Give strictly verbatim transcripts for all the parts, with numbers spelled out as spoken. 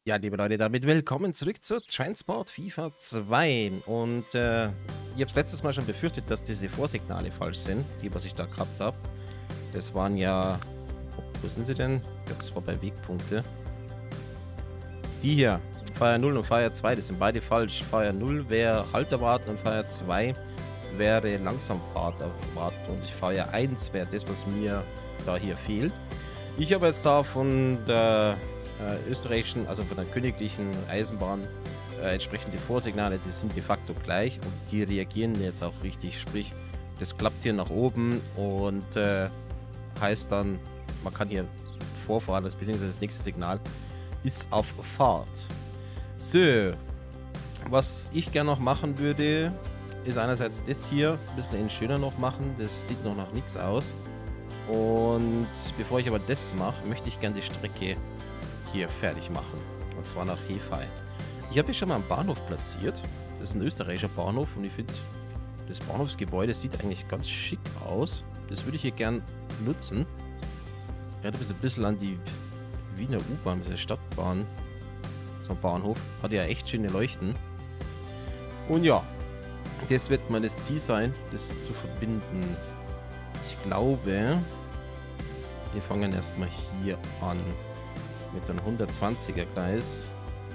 Ja, liebe Leute, damit willkommen zurück zu Transport FIFA zwei. Und äh, ich habe es letztes Mal schon befürchtet, dass diese Vorsignale falsch sind, die, was ich da gehabt habe. Das waren ja... Oh, wo sind sie denn? Ich glaube, das war bei Wegpunkte. Die hier, Fire null und Fire zwei, das sind beide falsch. Fire null wäre Halt erwarten und Fire zwei wäre Langsamfahrt erwarten. Und Fire eins wäre das, was mir da hier fehlt. Ich habe jetzt da von der äh, österreichischen, also von der königlichen Eisenbahn äh, entsprechende Vorsignale, die sind de facto gleich und die reagieren jetzt auch richtig. Sprich, das klappt hier nach oben und äh, heißt dann, man kann hier vorfahren, das, beziehungsweise das nächste Signal ist auf Fahrt. So, was ich gerne noch machen würde, ist einerseits das hier ein bisschen schöner noch machen. Das sieht noch nach nichts aus. Und bevor ich aber das mache, möchte ich gerne die Strecke hier fertig machen. Und zwar nach Hefei. Ich habe hier schon mal einen Bahnhof platziert. Das ist ein österreichischer Bahnhof und ich finde, das Bahnhofsgebäude sieht eigentlich ganz schick aus. Das würde ich hier gern nutzen. Erinnert mich ein bisschen an die Wiener U-Bahn, diese Stadtbahn. So ein Bahnhof. Hat ja echt schöne Leuchten. Und ja, das wird mal das Ziel sein, das zu verbinden. Ich glaube, wir fangen erstmal hier an mit einem hundertzwanziger Gleis.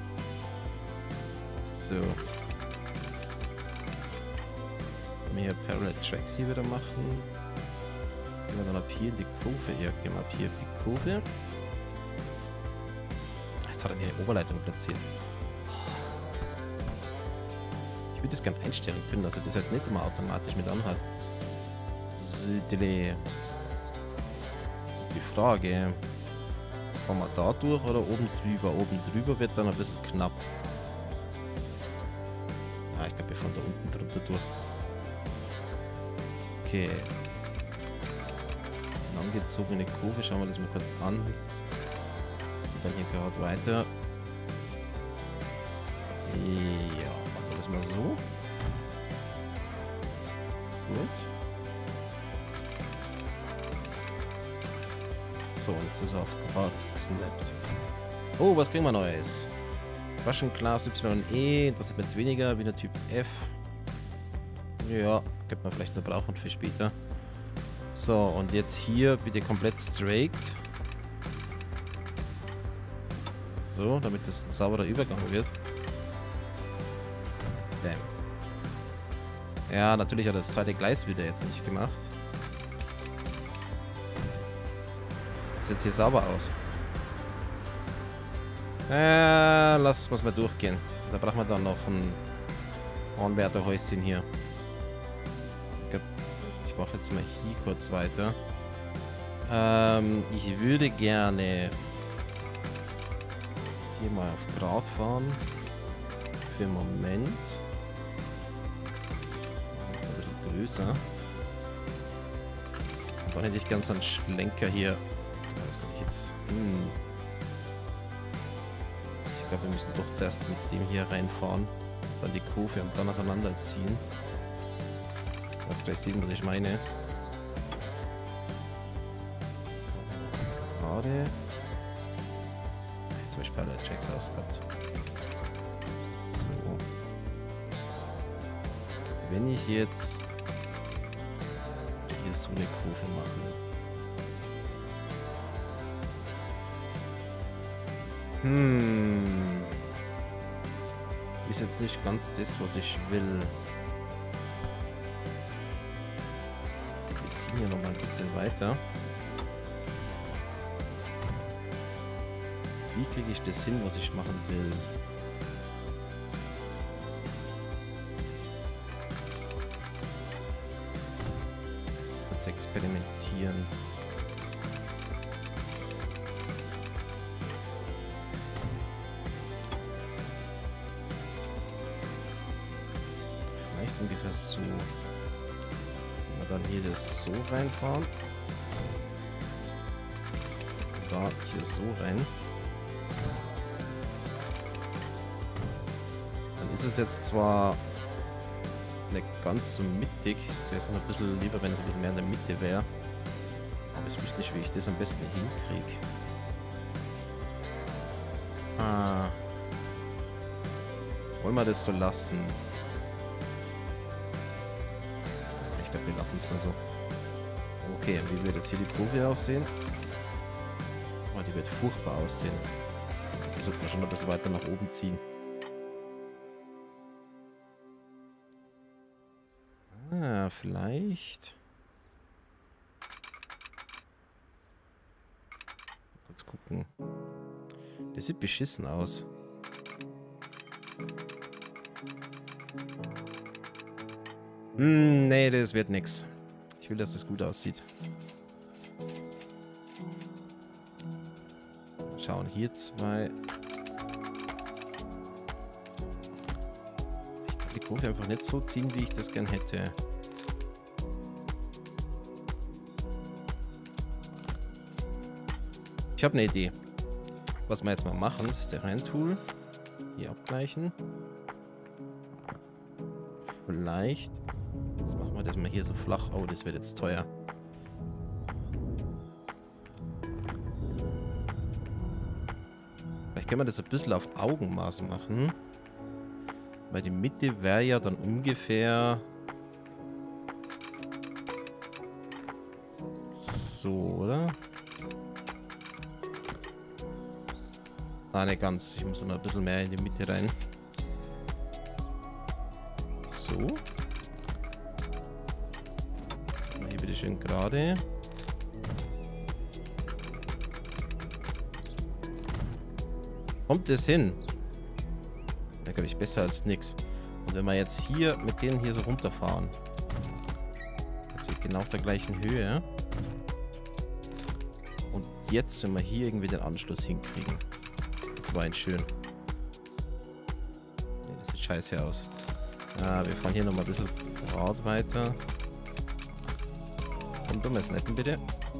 So. Wir hier Parallel Tracks hier wieder machen. Gehen wir dann ab hier in die Kurve. Ja, gehen wir ab hier auf die Kurve. Jetzt hat er mir eine Oberleitung platziert. Ich würde das gerne einstellen können, dass er das halt nicht immer automatisch mit anhat. Südele. Jetzt ist die Frage, fahren wir da durch oder oben drüber? Oben drüber wird dann ein bisschen knapp. Ah, ich glaube, wir fahren da unten drunter durch. Okay. Eine angezogene Kurve, schauen wir das mal kurz an. Und dann hier gerade weiter. Ja, machen wir das mal so. Gut. So, und jetzt ist er auf Grad gesnappt. Oh, was kriegen wir Neues? Russian Class Y E, das ist jetzt weniger, wieder Typ F. Ja, gibt man vielleicht noch brauchen für später. So, und jetzt hier bitte komplett straight. So, damit das ein sauberer Übergang wird. Bam. Ja, natürlich hat er das zweite Gleis wieder jetzt nicht gemacht. Sieht jetzt hier sauber aus. Äh, lass muss mal durchgehen. Da brauchen wir dann noch ein Anwärterhäuschen hier. Ich glaube, ich mache jetzt mal hier kurz weiter. Ähm, ich würde gerne hier mal auf Grad fahren. Für einen Moment. Ein bisschen größer. Und dann hätte ich ganz einen Schlenker hier. Das kann ich jetzt. Hm. Ich glaube, wir müssen doch zuerst mit dem hier reinfahren. Dann die Kurve und dann auseinanderziehen. Jetzt gleich sehen, was ich meine. Gerade. Jetzt habe ich Parallel Tracks ausgehabt. So. Wenn ich jetzt hier so eine Kurve mache. Hm. Ist jetzt nicht ganz das, was ich will. Wir ziehen hier noch mal ein bisschen weiter. Wie kriege ich das hin, was ich machen will? Kurz experimentieren. Vielleicht ungefähr so. Wenn wir dann hier das so reinfahren. Da hier so rein. Dann ist es jetzt zwar nicht ganz so mittig. Wäre es noch ein bisschen lieber, wenn es ein bisschen mehr in der Mitte wäre. Aber ich wüsste nicht, wie ich das am besten hinkriege. Ah. Wollen wir das so lassen? Ich glaube, wir lassen es mal so. Okay, wie wird jetzt hier die Probe aussehen? Oh, die wird furchtbar aussehen. Die sollte man schon ein bisschen weiter nach oben ziehen. Ah, vielleicht. Kurz gucken. Das sieht beschissen aus. Hm, nee, das wird nix. Ich will, dass das gut aussieht. Schauen, hier zwei. Ich kann die Kurve einfach nicht so ziehen, wie ich das gern hätte. Ich habe eine Idee. Was wir jetzt mal machen, ist der Rein-Tool. Hier abgleichen. Vielleicht. Jetzt machen wir das mal hier so flach. Oh, das wird jetzt teuer. Vielleicht können wir das ein bisschen auf Augenmaß machen. Weil die Mitte wäre ja dann ungefähr so, oder? Ah, nicht ganz. Ich muss noch ein bisschen mehr in die Mitte rein. So. Hier bitte schön gerade. Kommt das hin? Da glaube ich besser als nix. Und wenn wir jetzt hier mit denen hier so runterfahren. Jetzt hier genau auf der gleichen Höhe. Und jetzt, wenn wir hier irgendwie den Anschluss hinkriegen. Das war ein schön. Ne, das sieht scheiße aus. Ah, wir fahren hier nochmal ein bisschen gerade weiter. Komm, dummes Netten bitte.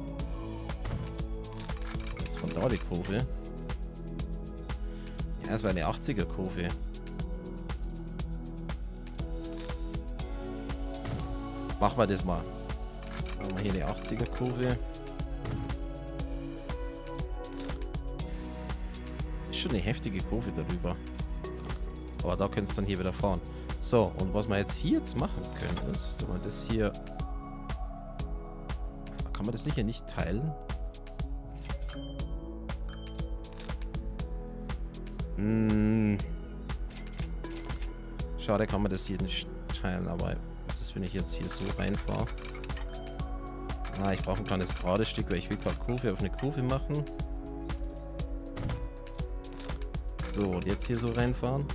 Jetzt von da die Kurve. Ja, es war eine achtziger Kurve. Machen wir das mal. Machen wir hier eine achtziger Kurve. Ist schon eine heftige Kurve darüber. Aber da könnt ihr dann hier wieder fahren. So, und was wir jetzt hier jetzt machen können, ist, wenn wir das hier... Kann man das nicht hier nicht teilen? Hm. Schade, kann man das hier nicht teilen, aber was ist, wenn ich jetzt hier so reinfahre? Ah, ich brauche ein kleines gerade Stück, weil ich will gerade Kurve auf eine Kurve machen. So, und jetzt hier so reinfahren.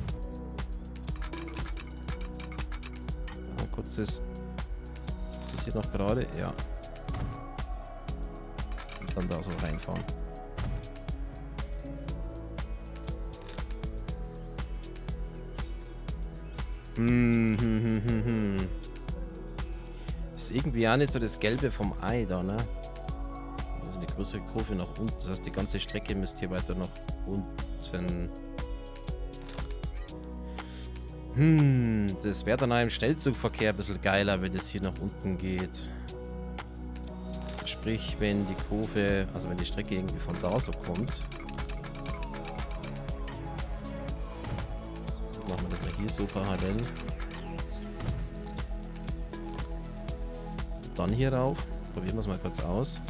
Ein kurzes... Ist das hier noch gerade? Ja. Und dann da so reinfahren. Hm, hm, hm, hm, hm. Ist irgendwie auch nicht so das Gelbe vom Ei da, ne? Also eine größere Kurve nach unten. Das heißt, die ganze Strecke müsst hier weiter nach unten. Hm, das wäre dann auch im Schnellzugverkehr ein bisschen geiler, wenn das hier nach unten geht. Sprich, wenn die Kurve, also wenn die Strecke irgendwie von da so kommt. Machen wir das mal hier so parallel. Dann hier rauf. Probieren wir es mal kurz aus.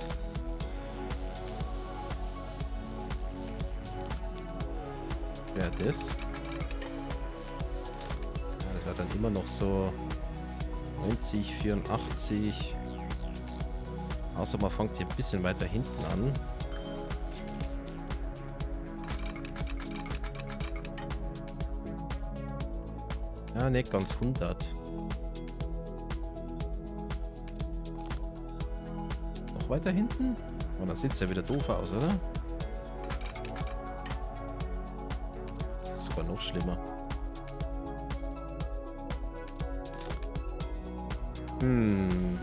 Ja, das. Ja, das war dann immer noch so neunzig, vierundachtzig. Außer man fängt hier ein bisschen weiter hinten an. Ja, nicht ganz hundert. Noch weiter hinten? Oh, dann sieht es ja wieder doof aus, oder? Das ist sogar noch schlimmer. Hm.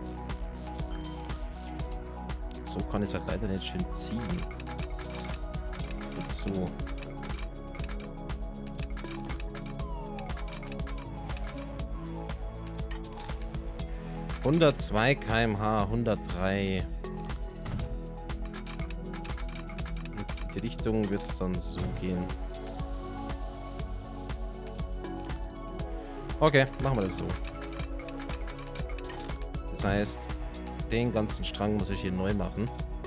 So kann ich es halt leider nicht schön ziehen. Und so. hundertzwei Kilometer pro Stunde, hundertdrei. Und die Richtung wird es dann so gehen. Okay, machen wir das so. Das heißt, den ganzen Strang muss ich hier neu machen.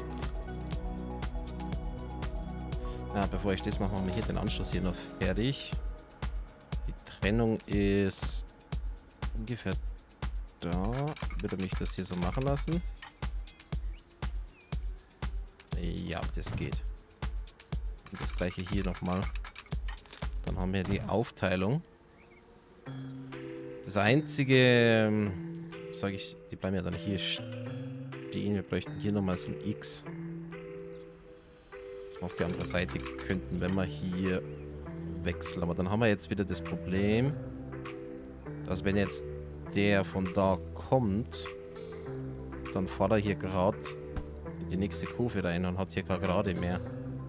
Ja, bevor ich das mache, machen wir hier den Anschluss hier noch fertig. Die Trennung ist ungefähr da. Würde mich das hier so machen lassen? Ja, das geht. Und das gleiche hier nochmal. Dann haben wir die Aufteilung. Das einzige, sage ich, die bleiben ja dann hier stehen. Wir bräuchten hier nochmal so ein X. Dass wir auf die andere Seite könnten, wenn wir hier wechseln. Aber dann haben wir jetzt wieder das Problem, dass wenn jetzt der von da kommt, dann fährt er hier gerade in die nächste Kurve rein und hat hier keine Gerade mehr.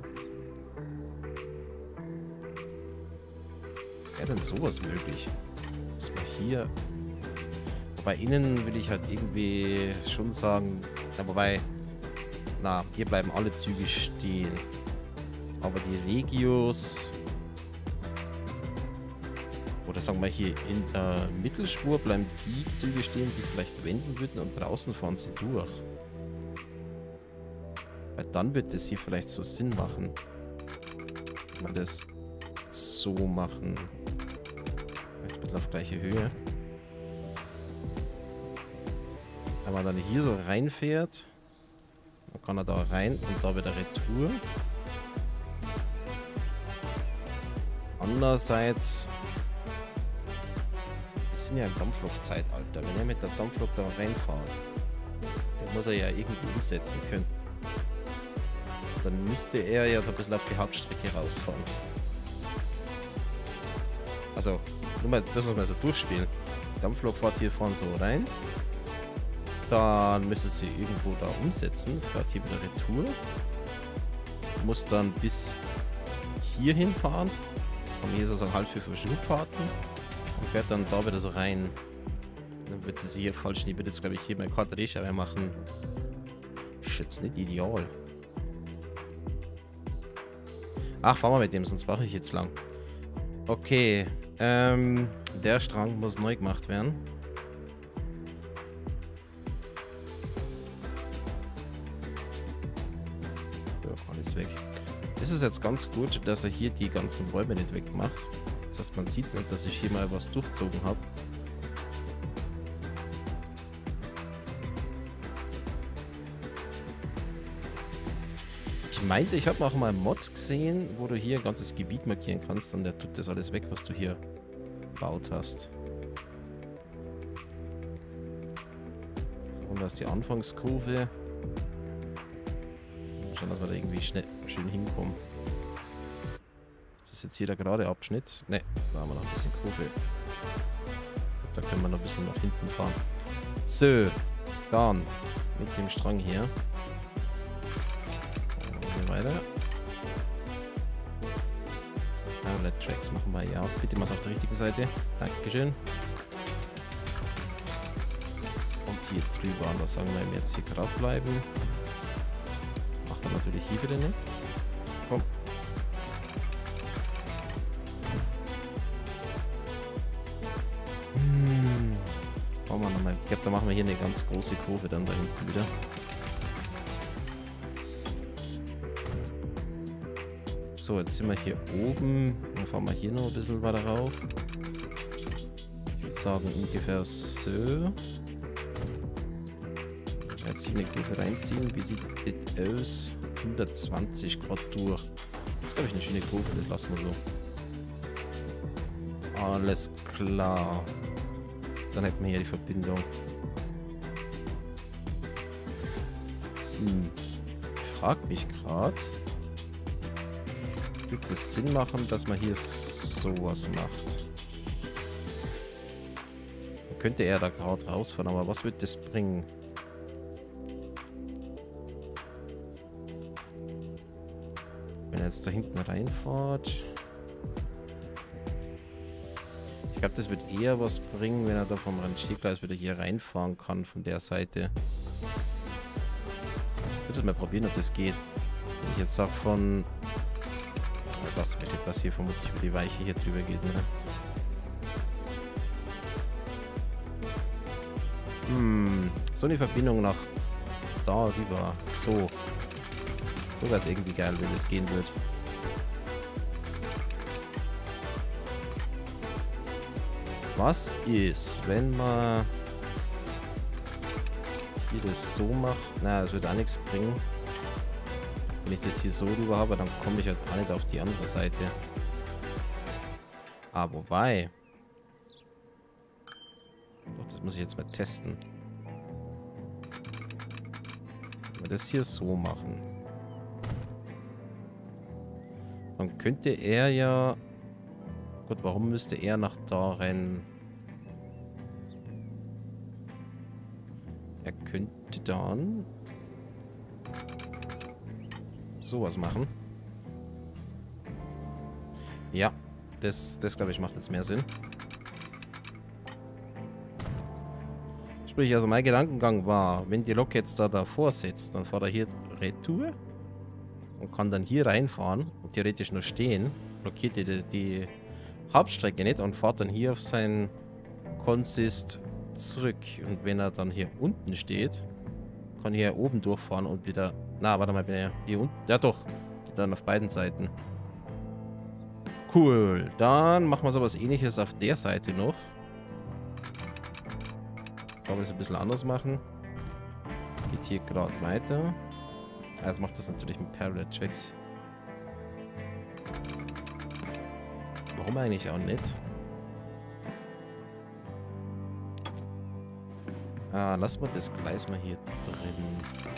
Wäre denn sowas möglich? Dass man hier... Bei innen will ich halt irgendwie schon sagen... Ja, wobei... Na, hier bleiben alle Züge stehen. Aber die Regios... Oder sagen wir hier in der Mittelspur bleiben die Züge stehen, die vielleicht wenden würden und draußen fahren sie durch. Weil dann wird das hier vielleicht so Sinn machen. Wenn wir das so machen. Vielleicht ein bisschen auf gleiche Höhe. Wenn man dann hier so reinfährt, dann kann er da rein und da wieder Retour. Andererseits, wir sind ja im Dampflok-Zeitalter. Wenn er mit der Dampflok da reinfährt, dann muss er ja irgendwie umsetzen können. Dann müsste er ja da ein bisschen auf die Hauptstrecke rausfahren. Also, nur mal, das muss man so durchspielen. Die Dampflok fährt hier vorne so rein. Dann müsste sie irgendwo da umsetzen. Fährt hier wieder Retour. Muss dann bis hier hinfahren. Haben hier so halt für Schubfahrten. Und fährt dann da wieder so rein. Dann wird sie sich hier falsch. Ich würde jetzt, glaube ich, hier mal keine Drehscheibe machen. Ist jetzt nicht ideal. Ach, fahren wir mit dem, sonst brauche ich jetzt lang. Okay. Ähm, der Strang muss neu gemacht werden. So, alles weg. Es ist jetzt ganz gut, dass er hier die ganzen Bäume nicht wegmacht. Das heißt, man sieht nicht, dass ich hier mal was durchzogen habe. Ich meinte, ich habe auch mal einen Mod gesehen, wo du hier ein ganzes Gebiet markieren kannst und der tut das alles weg, was du hier gebaut hast. So, und da ist die Anfangskurve. Schauen, dass wir da irgendwie schnell, schön hinkommen. Ist das jetzt hier der gerade Abschnitt? Ne, da haben wir noch ein bisschen Kurve. Da können wir noch ein bisschen nach hinten fahren. So, dann mit dem Strang hier. Weiter. Outlet Tracks machen wir ja. Bitte mal auf der richtigen Seite. Dankeschön. Und hier drüber, da sagen wir ihm jetzt hier gerade bleiben. Macht er natürlich hier wieder nicht. Komm. Hm. Machen wir nochmal. Ich glaube, da machen wir hier eine ganz große Kurve dann da hinten wieder. So, jetzt sind wir hier oben. Dann fahren wir hier noch ein bisschen weiter rauf. Ich würde sagen ungefähr so. Jetzt hier eine Kurve reinziehen. Wie sieht das aus? hundertzwanzig Grad durch. Das ist, glaube ich, eine schöne Kurve. Das lassen wir so. Alles klar. Dann hätten wir hier die Verbindung. Hm. Ich frage mich gerade. Wird es Sinn machen, dass man hier sowas macht? Man könnte eher da gerade rausfahren, aber was wird das bringen? Wenn er jetzt da hinten reinfährt. Ich glaube, das wird eher was bringen, wenn er da vom Randstehgleis wieder hier reinfahren kann, von der Seite. Ich würde mal probieren, ob das geht. Wenn ich jetzt sage von... Lass mich etwas hier vermutlich über die Weiche hier drüber geht, ne? Hm, so eine Verbindung nach da rüber. So. So wäre es irgendwie geil, wenn das gehen wird. Was ist, wenn man hier das so macht? Na, das wird auch nichts bringen. Wenn ich das hier so rüber habe, dann komme ich halt auch nicht auf die andere Seite. Ah, wobei. Doch, das muss ich jetzt mal testen. Wenn wir das hier so machen, dann könnte er ja... Gut, warum müsste er nach da rennen? Er könnte dann sowas machen. Ja, das, das glaube ich macht jetzt mehr Sinn. Sprich, also mein Gedankengang war, wenn die Lok jetzt da davor sitzt, dann fährt er hier Retour und kann dann hier reinfahren und theoretisch nur stehen, blockiert die, die Hauptstrecke nicht und fährt dann hier auf seinen Consist zurück. Und wenn er dann hier unten steht, kann hier oben durchfahren und wieder... Na, warte mal, wenn er hier unten... Ja doch, dann auf beiden Seiten. Cool, dann machen wir sowas Ähnliches auf der Seite noch. Kann man das ein bisschen anders machen. Geht hier gerade weiter. Also macht das natürlich mit Parallel Tracks. Warum eigentlich auch nicht? Ah, lassen wir das Gleis mal hier drin.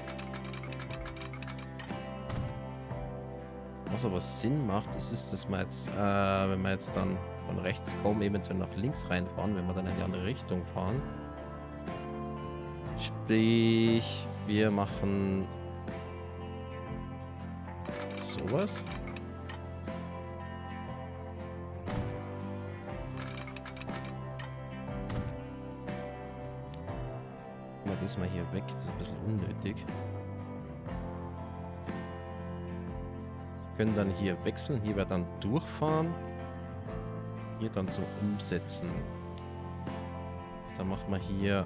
Was aber Sinn macht, ist, ist dass wir jetzt, äh, wenn wir jetzt dann von rechts kommen, eventuell nach links reinfahren, wenn wir dann in die andere Richtung fahren. Sprich, wir machen sowas. Das mal hier weg, das ist ein bisschen unnötig. Können dann hier wechseln, hier wird dann durchfahren. Hier dann zum Umsetzen. Dann machen wir hier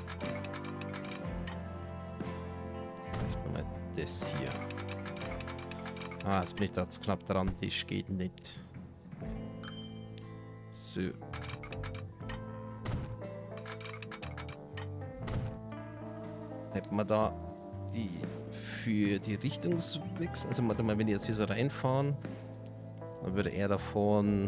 vielleicht mal das hier. Ah, jetzt bin ich da jetzt knapp dran, das geht nicht. So. Hätten wir da die für die Richtungswechsel, also warte mal, wenn die jetzt hier so reinfahren, dann würde er davon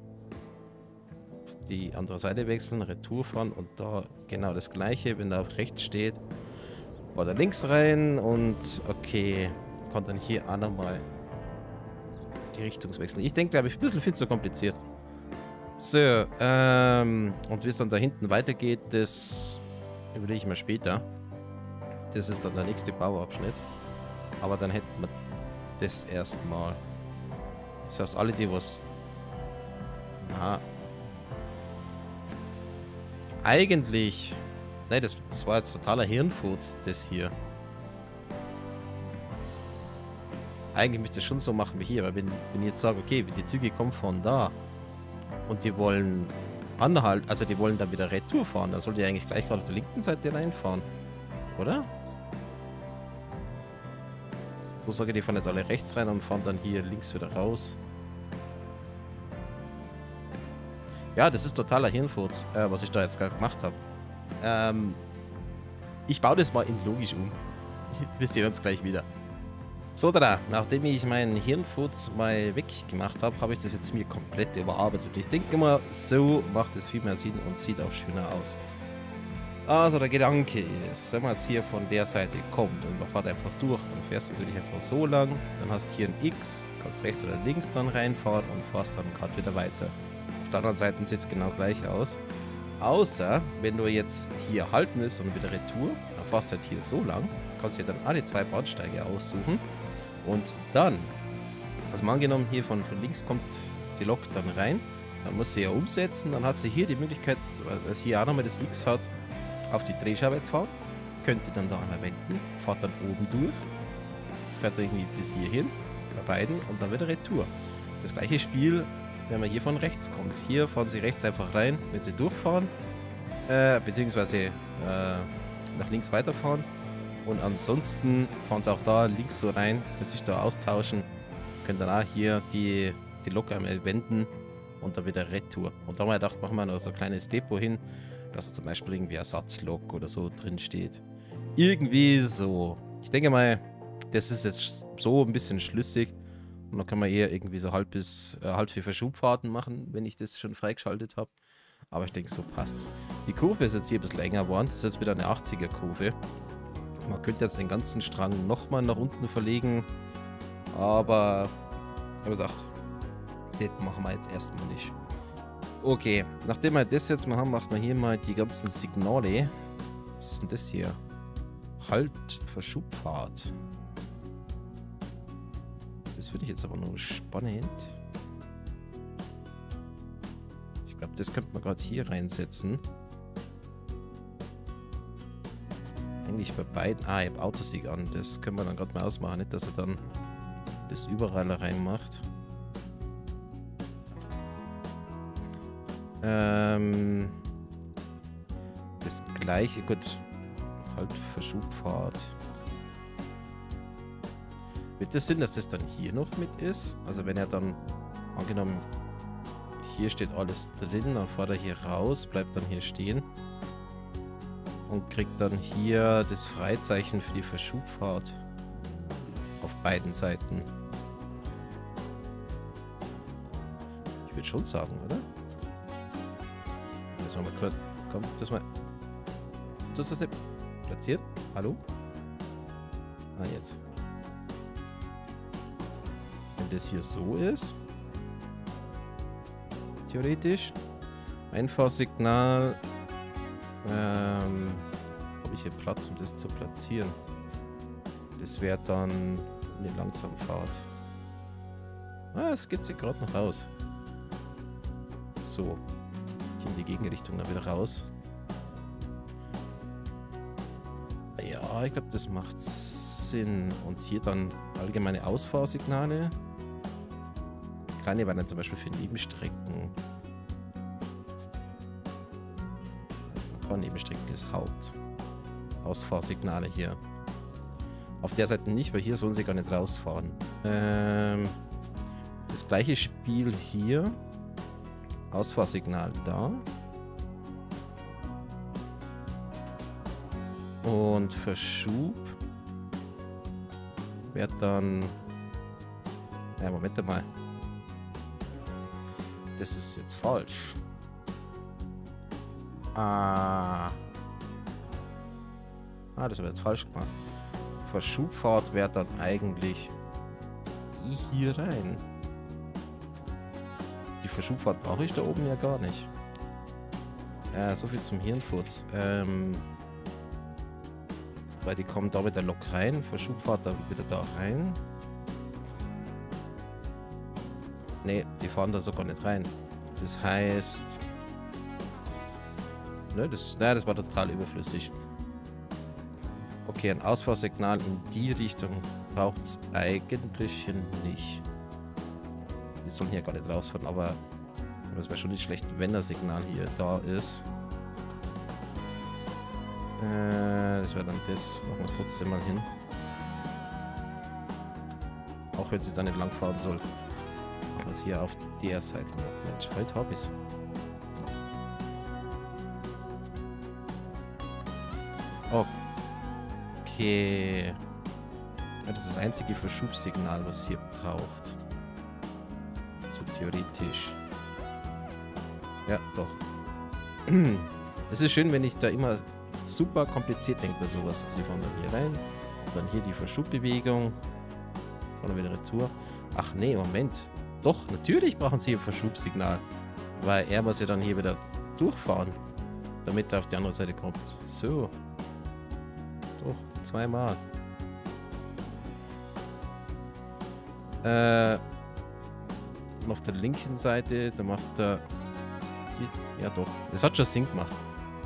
auf die andere Seite wechseln, Retour fahren und da genau das gleiche, wenn er auf rechts steht, war er links rein und okay, kann dann hier auch nochmal die Richtungswechsel. Ich denke, glaube ich, ein bisschen viel zu kompliziert. So, ähm, und wie es dann da hinten weitergeht, das überlege ich mal später. Das ist dann der nächste Bauabschnitt. Aber dann hätten wir das erstmal. Das heißt, alle, die was... Na. Eigentlich... Nein, das, das war jetzt totaler Hirnfurz, das hier. Eigentlich müsste ich das schon so machen wie hier, weil wenn, wenn ich jetzt sage, okay, wenn die Züge kommen von da und die wollen anhalten, also die wollen dann wieder Retour fahren, dann sollte die eigentlich gleich gerade auf der linken Seite reinfahren. Oder? So sage ich, die fahren jetzt alle rechts rein und fahren dann hier links wieder raus. Ja, das ist totaler Hirnfurz, äh, was ich da jetzt gerade gemacht habe. Ähm, ich baue das mal in logisch um. Wir sehen uns gleich wieder. So, da, nachdem ich meinen Hirnfurz mal weggemacht habe, habe ich das jetzt mir komplett überarbeitet. Ich denke mal, so macht es viel mehr Sinn und sieht auch schöner aus. Also der Gedanke ist, wenn man jetzt hier von der Seite kommt und man fährt einfach durch, dann fährst du natürlich einfach so lang, dann hast du hier ein X, kannst rechts oder links dann reinfahren und fährst dann gerade wieder weiter. Auf der anderen Seite sieht es genau gleich aus. Außer, wenn du jetzt hier halten willst und wieder Retour, dann fährst du halt hier so lang, kannst dir dann alle zwei Bahnsteige aussuchen und dann, also mal angenommen hier von, von links kommt die Lok dann rein, dann muss sie ja umsetzen, dann hat sie hier die Möglichkeit, weil sie hier auch nochmal das X hat, auf die Drehscheibe jetzt fahren, könnte dann da einmal wenden, fährt dann oben durch, fährt irgendwie bis hierhin, bei beiden und dann wieder Retour. Das gleiche Spiel, wenn man hier von rechts kommt. Hier fahren sie rechts einfach rein, wenn sie durchfahren, äh, beziehungsweise äh, nach links weiterfahren. Und ansonsten fahren sie auch da links so rein, können sich da austauschen, können dann auch hier die, die Lok einmal wenden und dann wieder Retour. Und da haben wir gedacht, machen wir noch so ein kleines Depot hin, dass zum Beispiel irgendwie Ersatzlok oder so drin steht. Irgendwie so. Ich denke mal, das ist jetzt so ein bisschen schlüssig. Und dann kann man eher irgendwie so halb bis äh, halb für Verschubfahrten machen, wenn ich das schon freigeschaltet habe. Aber ich denke, so passt's. Die Kurve ist jetzt hier ein bisschen länger geworden. Das ist jetzt wieder eine achtziger Kurve. Man könnte jetzt den ganzen Strang nochmal nach unten verlegen. Aber, wie gesagt, das machen wir jetzt erstmal nicht. Okay, nachdem wir das jetzt mal haben, machen wir hier mal die ganzen Signale. Was ist denn das hier? Halt, Verschubfahrt. Das finde ich jetzt aber nur spannend. Ich glaube, das könnte man gerade hier reinsetzen. Eigentlich bei beiden. Ah, ich habe Autosig an. Das können wir dann gerade mal ausmachen. Nicht, dass er dann das überall reinmacht. Ähm. Das gleiche. Gut. Halt Verschubfahrt. Wird das Sinn, dass das dann hier noch mit ist? Also wenn er dann, angenommen, hier steht alles drin, dann fährt er hier raus, bleibt dann hier stehen und kriegt dann hier das Freizeichen für die Verschubfahrt auf beiden Seiten. Ich würde schon sagen, oder? Das mal kurz, komm, das mal, das ist platziert. Hallo? Ah, jetzt. Wenn das hier so ist, theoretisch, Einfahrsignal, ähm, habe ich hier Platz, um das zu platzieren? Das wäre dann eine Langsamfahrt. Ah, es geht sich gerade noch aus. So, in die Gegenrichtung dann wieder raus. Ja, ich glaube, das macht Sinn. Und hier dann allgemeine Ausfahrsignale. Kleine waren dann zum Beispiel für Nebenstrecken. Also ein paar Nebenstrecken ist Haupt. Ausfahrsignale hier. Auf der Seite nicht, weil hier sollen sie gar nicht rausfahren. Ähm, das gleiche Spiel hier. Ausfahrsignal da. Und Verschub wird dann... Ja, Moment mal. Das ist jetzt falsch. Ah. Ah, das wird jetzt falsch gemacht. Verschubfahrt wäre dann eigentlich hier rein. Die Verschubfahrt brauche ich da oben ja gar nicht. Ja, so viel zum Hirnfurz. Ähm... Weil die kommen da mit der Lok rein, Verschubfahrt dann wieder da rein. Ne, die fahren da sogar nicht rein. Das heißt... Ne, das, ne, das war total überflüssig. Okay, ein Ausfahrsignal in die Richtung braucht es eigentlich nicht. Die sollen hier gar nicht rausfahren, aber es wäre schon nicht schlecht, wenn das Signal hier da ist. Das wäre dann das. Machen wir es trotzdem mal hin. Auch wenn sie da nicht lang fahren soll. Machen wir es hier auf der Seite noch. Mensch, heute habe ich es. Okay. Ja, das ist das einzige Verschubsignal, was hier braucht. So theoretisch. Ja, doch. Es ist schön, wenn ich da immer super kompliziert denkt bei sowas. Also die fahren dann hier rein, dann hier die Verschubbewegung, dann wieder Retour. Ach nee, Moment. Doch, natürlich brauchen sie ein Verschubsignal, weil er muss ja dann hier wieder durchfahren, damit er auf die andere Seite kommt. So. Doch, zweimal. Äh, und auf der linken Seite, da macht er hier, ja doch, es hat schon Sinn gemacht.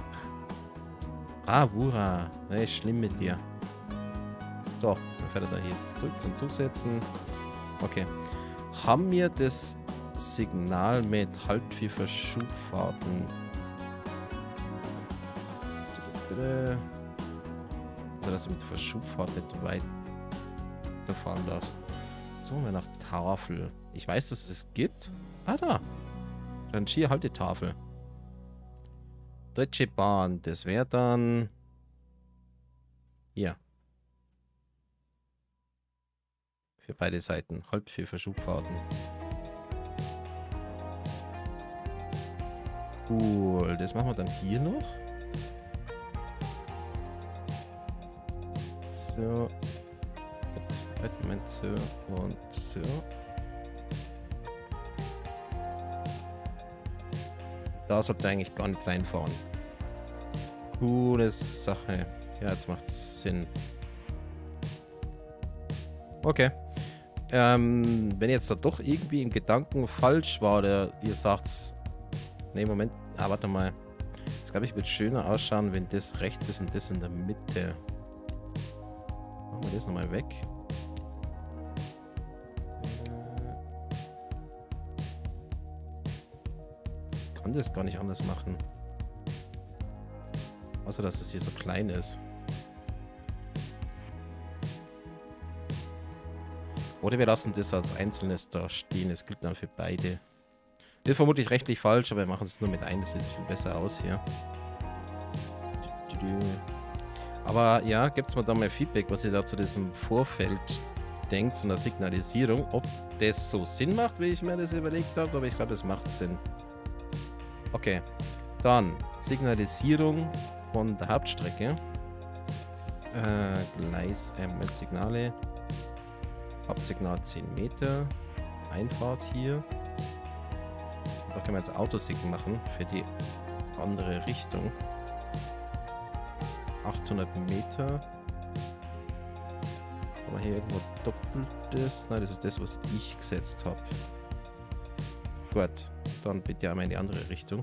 Bravura. Das ist schlimm mit dir. Doch, dann fährt er da hier zurück zum Zusetzen. Okay. Haben wir das Signal mit Halt für Verschubfahrten? Also, dass du mit Verschubfahrt nicht weiterfahren darfst. Suchen wir nach Tafel. Ich weiß, dass es gibt. Ah, da. Rangierhaltetafel. Deutsche Bahn. Das wäre dann... Hier. Für beide Seiten. Halt für Verschubfahrten. Cool. Das machen wir dann hier noch. So. Moment, so und so. Da sollte eigentlich gar nicht reinfahren. Coole Sache. Ja, jetzt macht's Sinn. Okay. Ähm, wenn jetzt da doch irgendwie im Gedanken falsch war, oder ihr sagt's. Ne, Moment. Ah, warte mal. Das glaube ich wird schöner ausschauen, wenn das rechts ist und das in der Mitte. Machen wir das nochmal weg. Ich kann das gar nicht anders machen. Außer, dass es hier so klein ist. Oder wir lassen das als Einzelnes da stehen. Das gilt dann für beide. Das ist vermutlich rechtlich falsch, aber wir machen es nur mit ein. Das sieht ein bisschen besser aus hier. Aber ja, gebt mir da mal Feedback, was ihr da zu diesem Vorfeld denkt, zu einer Signalisierung. Ob das so Sinn macht, wie ich mir das überlegt habe. Aber ich glaube, es macht Sinn. Okay. Dann Signalisierung von der Hauptstrecke. Äh, Gleis, äh, Moment, Signale. Hauptsignal zehn Meter. Einfahrt hier. Und da können wir jetzt Autosignal machen für die andere Richtung. achthundert Meter. Haben wir hier irgendwo doppeltes? Nein, das ist das, was ich gesetzt habe. Gut, dann bitte einmal in die andere Richtung.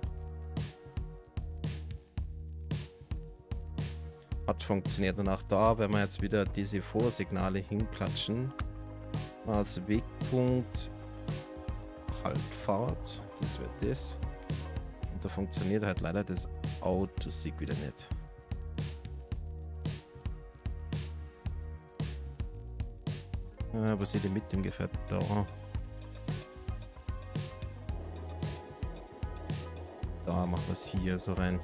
Hat funktioniert. Und auch da werden wir jetzt wieder diese Vorsignale hinklatschen. Als Wegpunkt Halbfahrt. Das wird das. Und da funktioniert halt leider das Autosig wieder nicht. Ja, wo seht ihr mit ungefähr da? Da machen wir es hier so rein.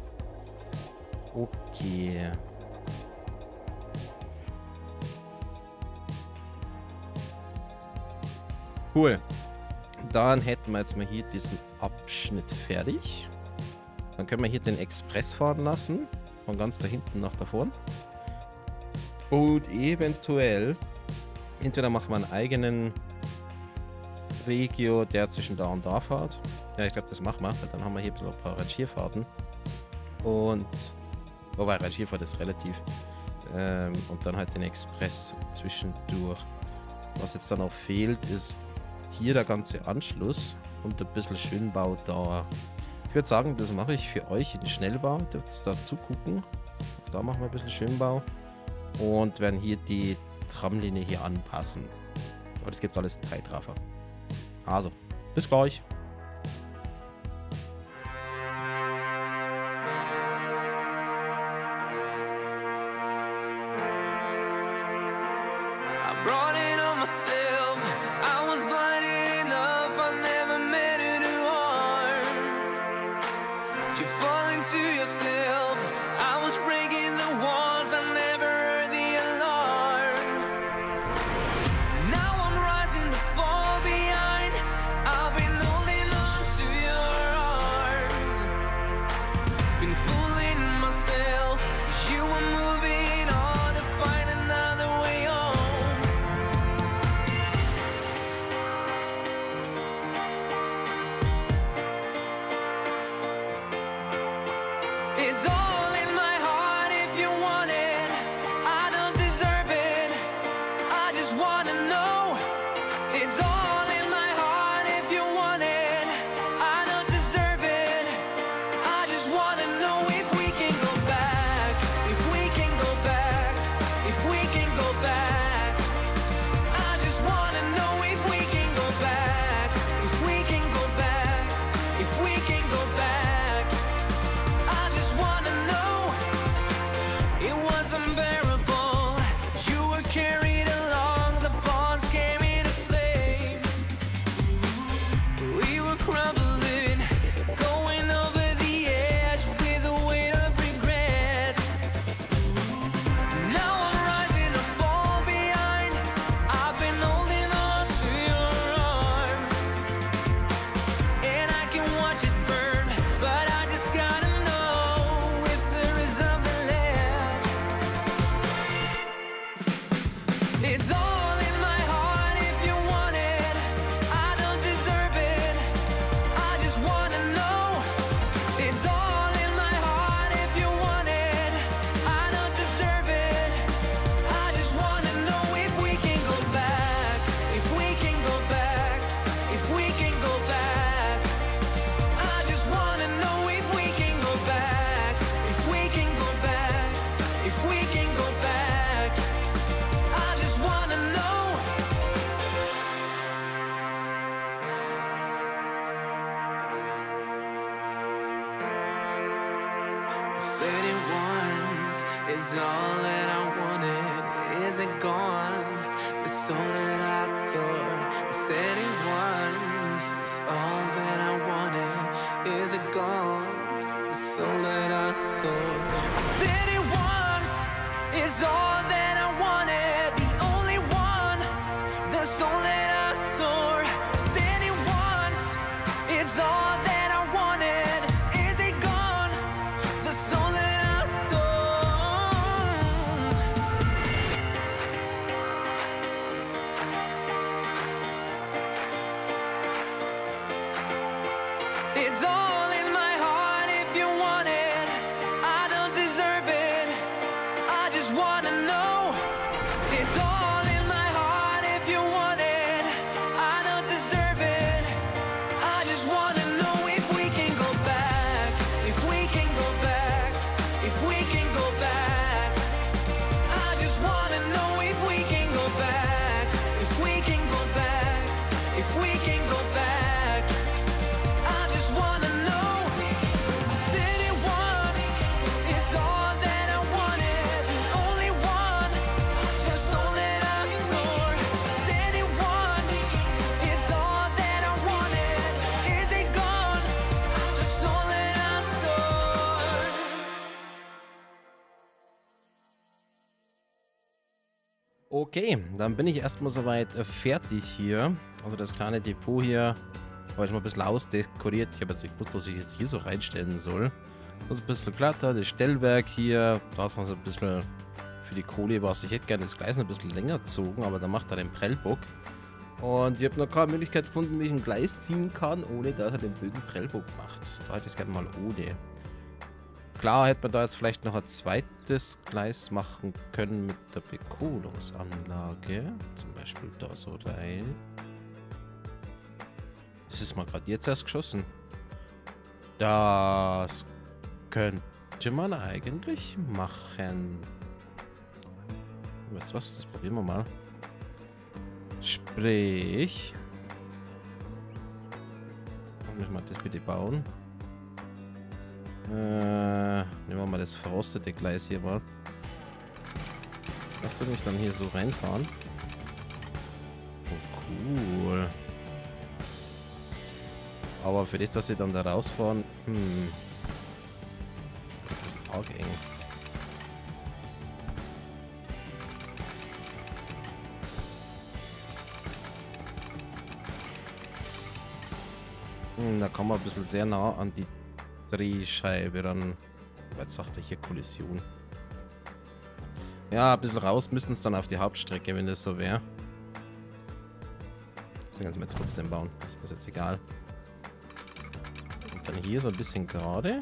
Okay. Cool. Dann hätten wir jetzt mal hier diesen Abschnitt fertig. Dann können wir hier den Express fahren lassen. Von ganz da hinten nach da vorne. Und eventuell, entweder machen wir einen eigenen Regio, der zwischen da und da fährt. Ja, ich glaube, das machen wir. Weil dann haben wir hier ein paar Rangierfahrten. Und, wobei Rangierfahrt ist relativ. Ähm, und dann halt den Express zwischendurch. Was jetzt dann noch fehlt, ist hier der ganze Anschluss und ein bisschen Schönbau da. Ich würde sagen, das mache ich für euch in Schnellbau. Jetzt da zugucken. Da machen wir ein bisschen Schönbau. Und werden hier die Tramlinie hier anpassen. Aber das gibt alles in Zeitraffer. Also, bis gleich. It's all in my heart if you want it. I don't deserve it. I just wanna know. It's all in my heart if you want it. I don't deserve it. I just wanna know if we can go back. If we can go back. If we can go back. I just wanna know if we can go back. If we can go back. If we can go back. I just wanna know. I said it once, it's all that I wanted. Is it gone? The soul that I tore. I said it once, it's all that I wanted. Is it gone? The soul that I tore. I said it once, it's all that I wanted. The only one, the soul that I tore. I said it once, it's all that I wanted. Is it gone? The soul that I tore. It's all in my heart if you want it. I don't deserve it. I just wanna know. It's all in my heart if you want it. I don't deserve it. I just wanna know if we can go back. If we can go back. If we can go back. I just wanna know if we can go back. If we can go back. If we can go back. I just wanna know. I said it once. It's all that I wanted. The only one. The soul that I tore. I said it once. It's all that I wanted. Is it gone? The soul that I tore. Okay, dann bin ich erstmal soweit äh, fertig hier. Also das kleine Depot hier habe ich mal ein bisschen ausdekoriert. Ich habe jetzt nicht gewusst, was ich jetzt hier so reinstellen soll. Also ein bisschen glatter, das Stellwerk hier. Da ist noch so ein bisschen für die Kohle was. Ich hätte gerne das Gleis noch ein bisschen länger gezogen, aber da macht er den Prellbock. Und ich habe noch keine Möglichkeit gefunden, wie ich ein Gleis ziehen kann, ohne dass er den Bögen Prellbock macht. Da hätte ich es gerne mal ohne. Klar hätte man da jetzt vielleicht noch ein zweites Gleis machen können mit der Bekohlungsanlage. Zum Beispiel da so rein. Das ist mal gerade jetzt erst geschossen. Das könnte man eigentlich machen. Weißt du was? Das probieren wir mal. Sprich. Müssen wir das bitte bauen. Äh, nehmen wir mal das verrostete Gleis hier mal. Lass du mich dann hier so reinfahren? Oh, cool. Aber für das, dass sie dann da rausfahren, hm. Das ist ein bisschen arg eng. Hm, da kommen wir ein bisschen sehr nah an die Drehscheibe ran. Jetzt sagt er hier Kollision. Ja, ein bisschen raus müssten es dann auf die Hauptstrecke, wenn das so wäre. Das können wir trotzdem bauen. Das ist jetzt egal. Und dann hier so ein bisschen gerade.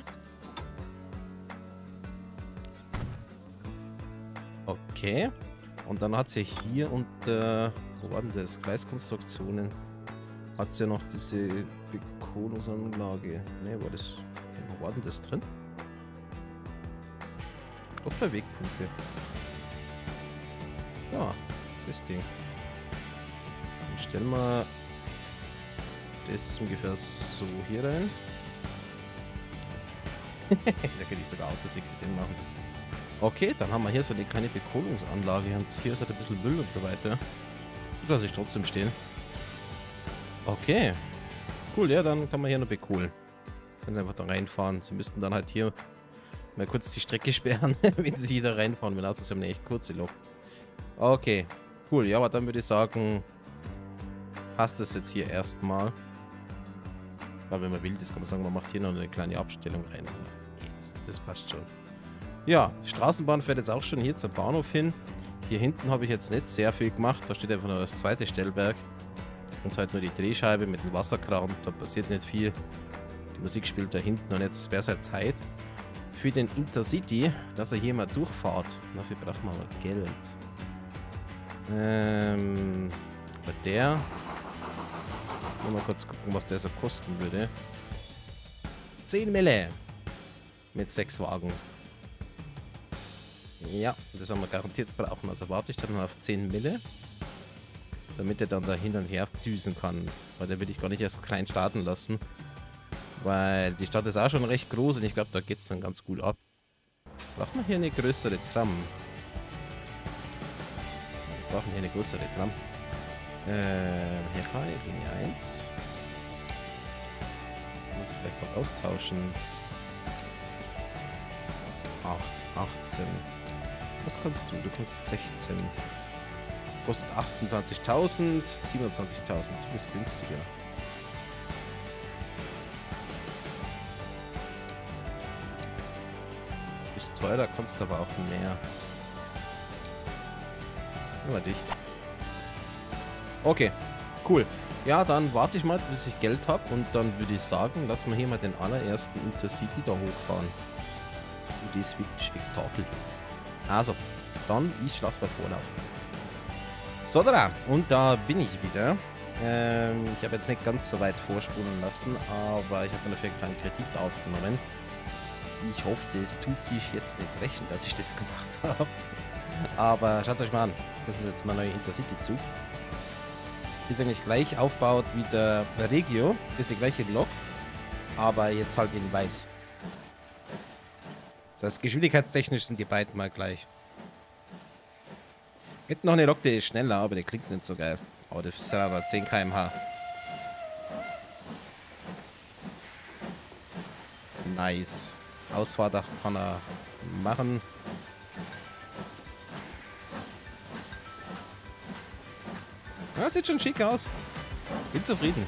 Okay. Und dann hat sie hier unter, wo war denn das? Gleiskonstruktionen. Hat sie ja noch diese Bekohlungsanlage. Ne, war das. Wo war denn das drin? Doch bei Wegpunkte. Ja, das Ding. Dann stellen wir das ungefähr so hier rein. Da kann ich sogar Autos mit dem machen. Okay, dann haben wir hier so eine kleine Bekohlungsanlage und hier ist halt ein bisschen Müll und so weiter. Das lasse ich trotzdem stehen. Okay. Cool, ja, dann kann man hier noch bekohlen. Können Sie einfach da reinfahren. Sie müssten dann halt hier mal kurz die Strecke sperren, wenn Sie hier da reinfahren. Wenn also, Sie haben eine echt kurze Lok. Okay, cool. Ja, aber dann würde ich sagen, passt das jetzt hier erstmal. Weil wenn man will, das kann man sagen, man macht hier noch eine kleine Abstellung rein. Das, das passt schon. Ja, die Straßenbahn fährt jetzt auch schon hier zum Bahnhof hin. Hier hinten habe ich jetzt nicht sehr viel gemacht. Da steht einfach nur das zweite Stellwerk. Und halt nur die Drehscheibe mit dem Wasserkran. Da passiert nicht viel. Die Musik spielt da hinten und jetzt wäre es halt Zeit für den Intercity, dass er hier mal durchfahrt. Dafür braucht man aber Geld. Ähm, bei der... Mal kurz gucken, was der so kosten würde. zehn Mille. Mit sechs Wagen. Ja, das werden wir garantiert brauchen. Also warte ich dann auf zehn Mille. Damit er dann da hin und her düsen kann. Weil da will ich gar nicht erst klein starten lassen. Weil die Stadt ist auch schon recht groß und ich glaube, da geht es dann ganz gut ab. Brauchen wir hier eine größere Tram? Wir brauchen hier eine größere Tram. Ähm, hier kann ich Linie eins. Muss ich vielleicht mal austauschen. acht, achtzehn. Was kannst du? Du kannst sechzehn. Kostet achtundzwanzigtausend, siebenundzwanzigtausend. Du bist günstiger. Du bist teurer, kannst aber auch mehr. Nur dich. Okay, cool. Ja, dann warte ich mal, bis ich Geld habe und dann würde ich sagen, lassen wir hier mal den allerersten Intercity da hochfahren. Und das wird ein Spektakel. Also, dann ich lasse mal vorlaufen. So, da, und da bin ich wieder. Ähm, ich habe jetzt nicht ganz so weit vorspulen lassen, aber ich habe mir dafür einen kleinen Kredit aufgenommen. Ich hoffe, das tut sich jetzt nicht rächen, dass ich das gemacht habe. Aber schaut euch mal an, das ist jetzt mein neuer Intercity-Zug. Ist eigentlich gleich aufgebaut wie der Regio, ist die gleiche Lok, aber jetzt halt in weiß. Das heißt, geschwindigkeitstechnisch sind die beiden mal gleich. Gibt noch eine Lok, die ist schneller, aber die klingt nicht so geil. Aber das ist ja aber zehn Kilometer pro Stunde. Nice. Ausfahrdach kann er machen. Ja, sieht schon schick aus. Bin zufrieden.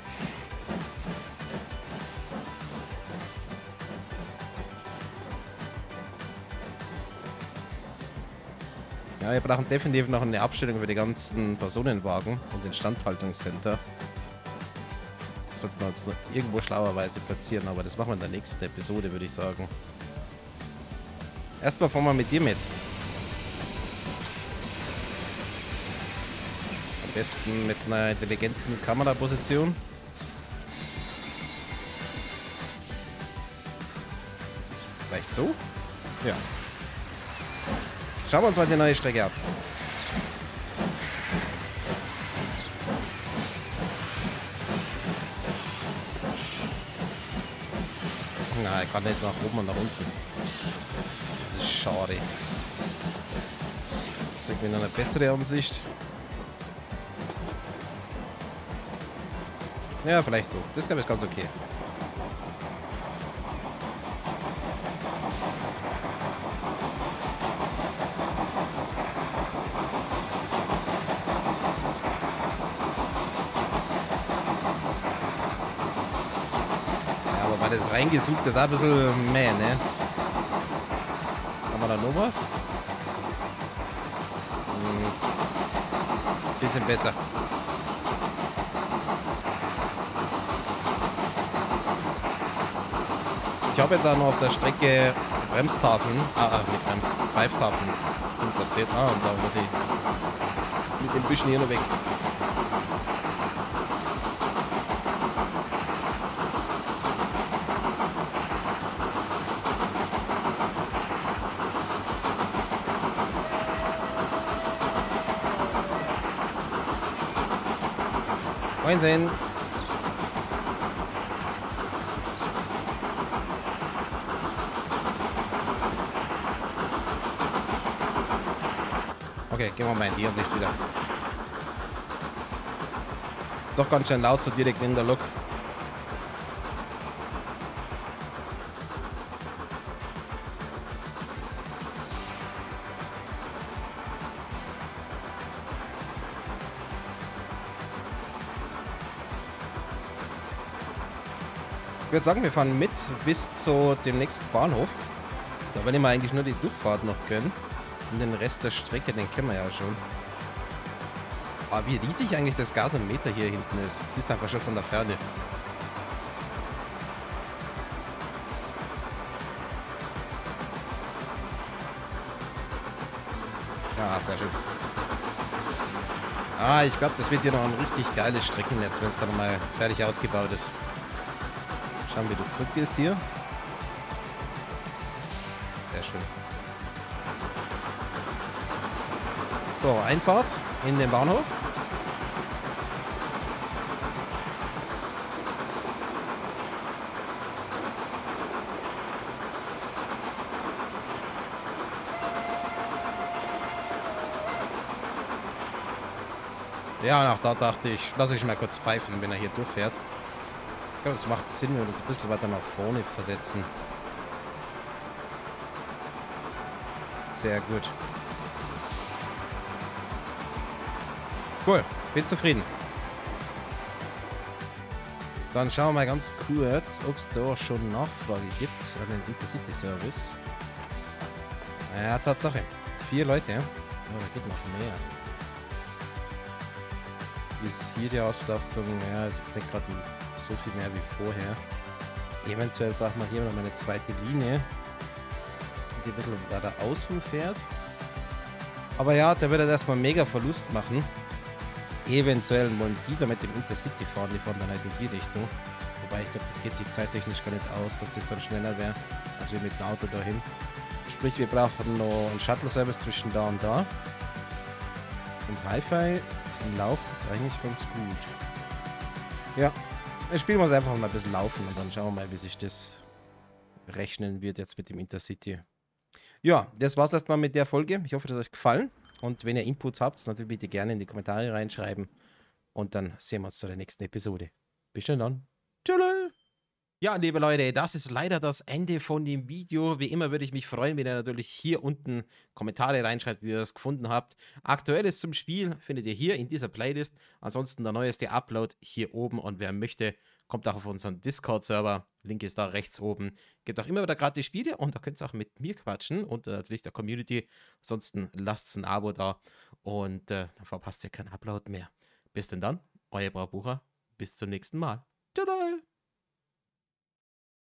Ja, wir brauchen definitiv noch eine Abstellung für die ganzen Personenwagen und den Standhaltungscenter. Das sollten wir uns noch irgendwo schlauerweise platzieren, aber das machen wir in der nächsten Episode, würde ich sagen. Erstmal fahren wir mit dir mit. Am besten mit einer intelligenten Kameraposition. Vielleicht so? Ja. Schauen wir uns mal die neue Strecke ab. Na, ich kann nicht nach oben und nach unten. Das ist schade. Das ist irgendwie noch eine bessere Ansicht. Ja, vielleicht so. Das glaube ich ganz okay. Das reingesucht, das ist auch ein bisschen mehr, ne? Haben wir da noch was? Hm. Bisschen besser. Ich habe jetzt auch noch auf der Strecke Bremstafeln, ah, nicht Brems, Pfeiftafeln platziert. Ah, und da muss ich mit den Büschen hier noch weg. Moinsen. Okay, gehen wir mal in die Ansicht wieder. Ist doch ganz schön laut so direkt in der Lok. Ich würde sagen, wir fahren mit bis zu dem nächsten Bahnhof. Da will ich mir eigentlich nur die Durchfahrt noch gönnen. Und den Rest der Strecke, den kennen wir ja schon. Aber wie riesig eigentlich das Gasometer hier hinten ist. Das ist einfach schon von der Ferne. Ja, sehr schön. Ah, ich glaube, das wird hier noch ein richtig geiles Streckennetz, wenn es dann mal fertig ausgebaut ist. Schauen, wie du zurückgehst hier. Sehr schön. So, Einfahrt in den Bahnhof. Ja, und auch da dachte ich, lasse ich mal kurz pfeifen, wenn er hier durchfährt. Ich glaube, es macht Sinn, wenn wir das ein bisschen weiter nach vorne versetzen. Sehr gut. Cool, bin zufrieden. Dann schauen wir mal ganz kurz, ob es da schon Nachfrage gibt an den Intercity-Service. Ja, Tatsache. Vier Leute. Oh, da geht noch mehr. Wie ist hier die Auslastung? Ja, ist jetzt nicht gerade so viel mehr wie vorher. Eventuell braucht man hier noch mal eine zweite Linie, die ein bisschen weiter außen fährt. Aber ja, der wird halt erstmal einen mega Verlust machen. Eventuell wollen die da mit dem Intercity fahren, die fahren dann halt in die Richtung. Wobei ich glaube, das geht sich zeittechnisch gar nicht aus, dass das dann schneller wäre, als wir mit dem Auto dahin. Sprich, wir brauchen noch einen Shuttle-Service zwischen da und da. Und Hi-Fi laufen ist eigentlich ganz gut. Ja, dann spielen wir es einfach mal ein bisschen laufen und dann schauen wir mal, wie sich das rechnen wird jetzt mit dem Intercity. Ja, das war's erstmal mit der Folge. Ich hoffe, das hat euch gefallen. Und wenn ihr Inputs habt, natürlich bitte gerne in die Kommentare reinschreiben. Und dann sehen wir uns zu der nächsten Episode. Bis dann. Tschüss. Ja, liebe Leute, das ist leider das Ende von dem Video. Wie immer würde ich mich freuen, wenn ihr natürlich hier unten Kommentare reinschreibt, wie ihr es gefunden habt. Aktuelles zum Spiel findet ihr hier in dieser Playlist. Ansonsten der neueste Upload hier oben. Und wer möchte, kommt auch auf unseren Discord-Server. Link ist da rechts oben. Gibt auch immer wieder gratis Spiele und da könnt ihr auch mit mir quatschen und äh, natürlich der Community. Ansonsten lasst ein Abo da und äh, dann verpasst ihr keinen Upload mehr. Bis denn dann, euer Braubucher. Bis zum nächsten Mal. Tschüss.